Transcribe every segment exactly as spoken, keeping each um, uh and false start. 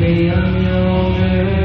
Baby, I'm your man.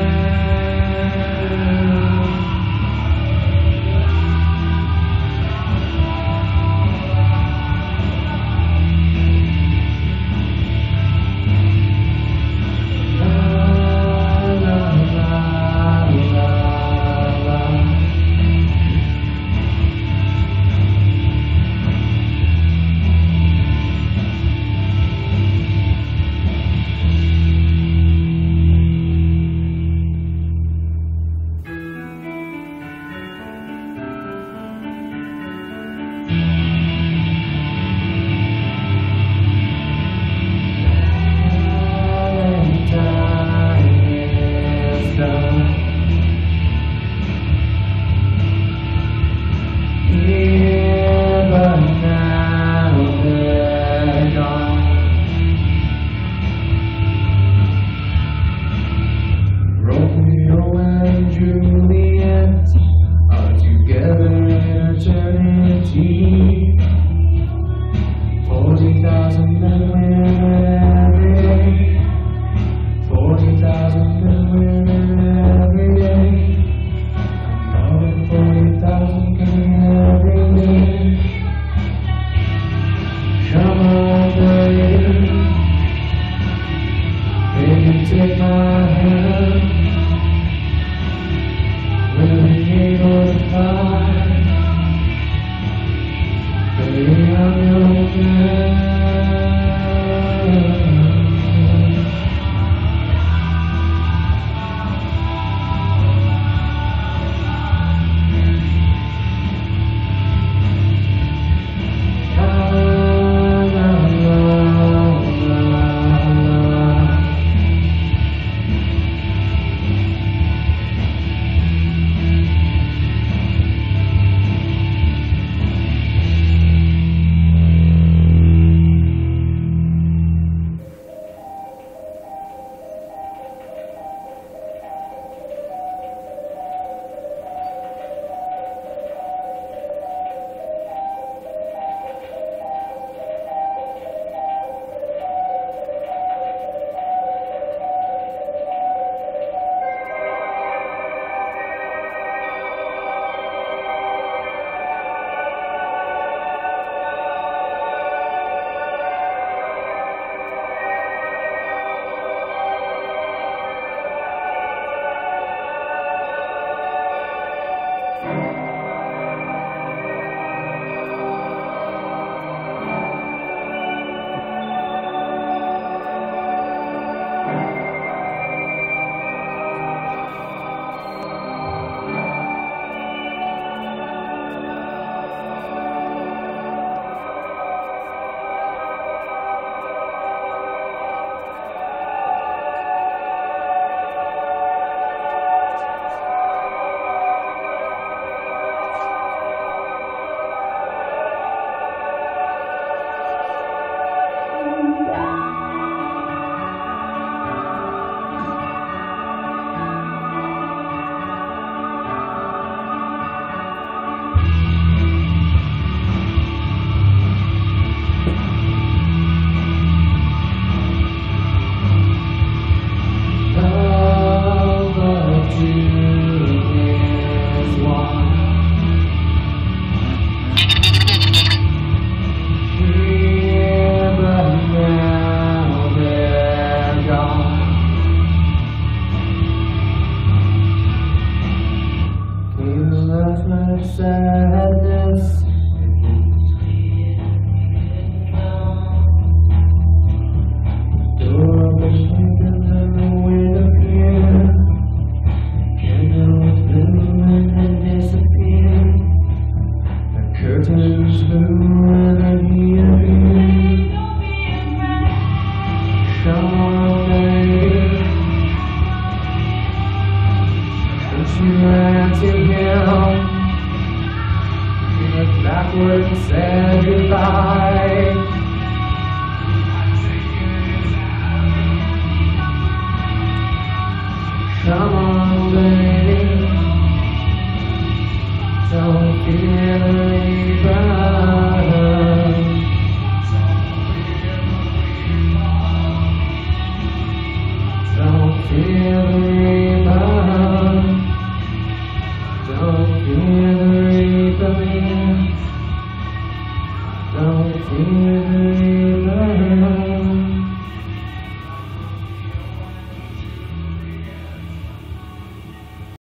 Forty thousand men every day. Forty thousand men every day. More than forty thousand men every day. Come on, baby. Baby, take my hand. We'll be able to fly. Baby, I'm your man. Sadness. Door open and the wind appear. Candles blue and then disappear. The curtains blue and then he appeared. Come on, baby. And she ran to him. Looked backward and said goodbye. Come on, baby, don't feel any better. fear the rebound. Don't fear the reaper. Don't fear the reaper.